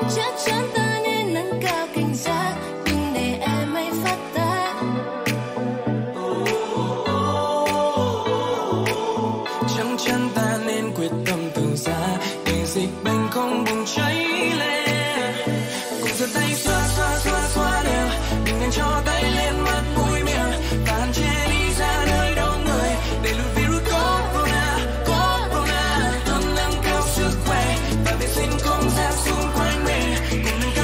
Chắc chắn ta nên nâng cao cảnh giác, đừng để em ấy phát tác. Chắc chắn ta nên quyết tâm từ xa để dịch bệnh không bùng cháy lên. Cùng giơ tay xoa xoa xoa xoa đều, đừng nên cho tay lên mắt mũi miệng và hạn chế đi ra nơi đông người để lùi virus corona. Corona luôn nâng cao sức khỏe và vệ sinh không gian xung quanh mình. Cùng nâng cao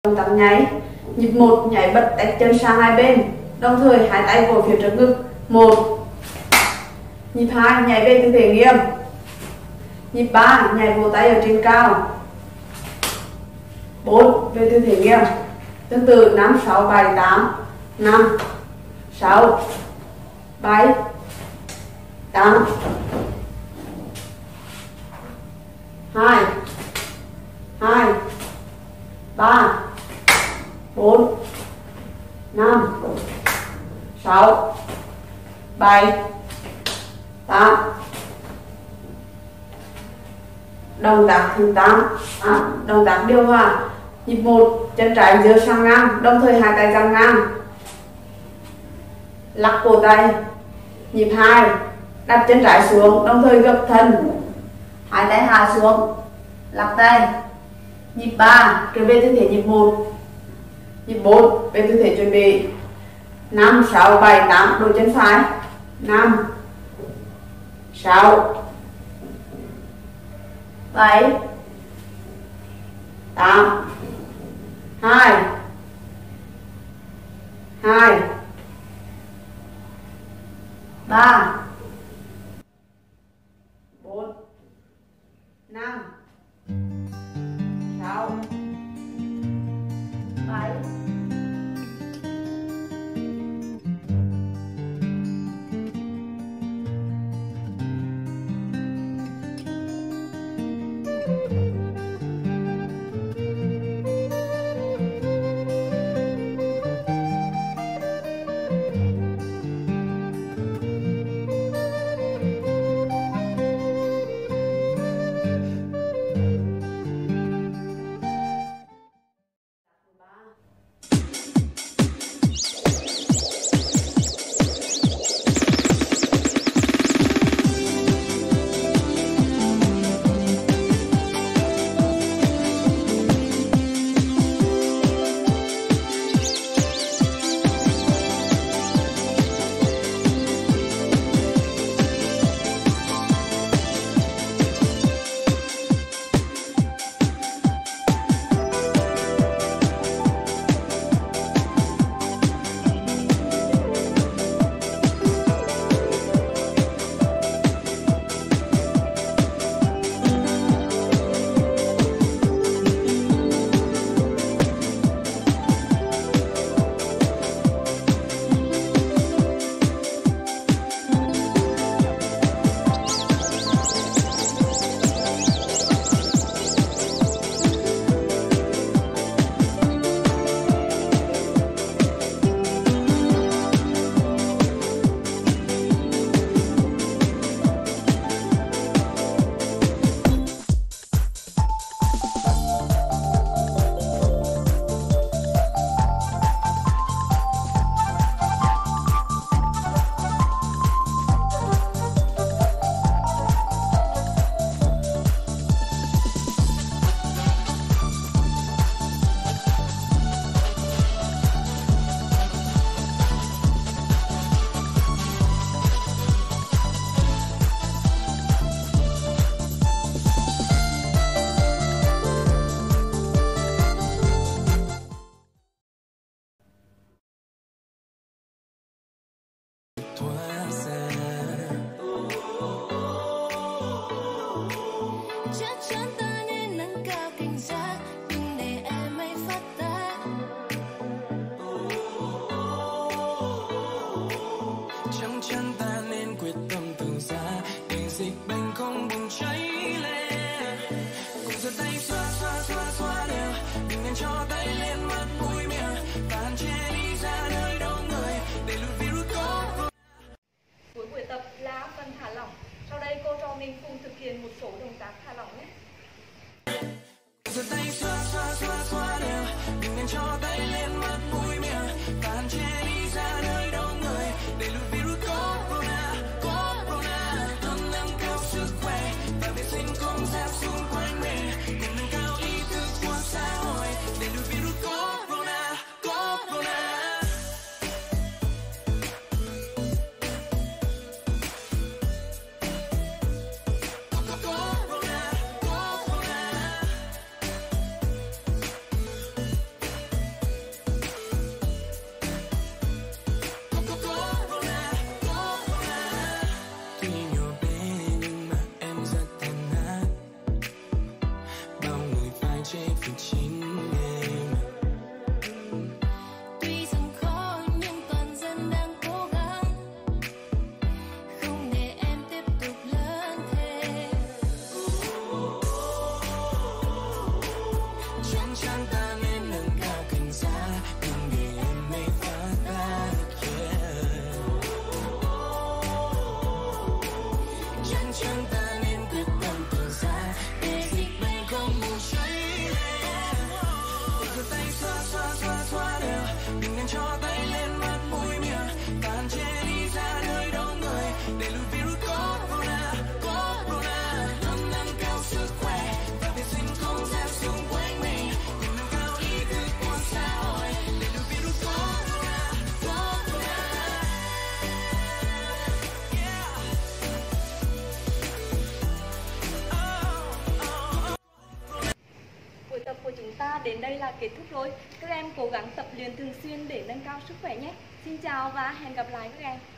Động tác nhảy. Nhịp 1 nhảy bật tách chân sang hai bên, đồng thời hai tay vỗ phía trước ngực. 1. Nhịp 2 nhảy về tư thế nghiêng. Nhịp 3 nhảy vỗ tay ở trên cao. 4 về tư thế nghiêng. Tương tự 5, 6, 7, 8. 5, 6, 7, 8. 2, 2, 3, 4, 5, 6, 7, 8. Động tác thứ 8. Động tác điều hòa. Nhịp 1 chân trái giơ sang ngang, đồng thời hai tay giang ngang, lắc cổ tay. Nhịp 2 đặt chân trái xuống, đồng thời gập thân, hai tay hạ xuống, lắc tay. Nhịp 3 trở về tư thế nhịp 1. Nhịp 4 về tư thế chuẩn bị. 5, 6, 7, 8 đổi chân phải. 5, 6, 7, 8. 2, 2, 3, 4, 5, 6, 7. đây là kết thúc rồi. Các em cố gắng tập luyện thường xuyên để nâng cao sức khỏe nhé. Xin chào và hẹn gặp lại các em.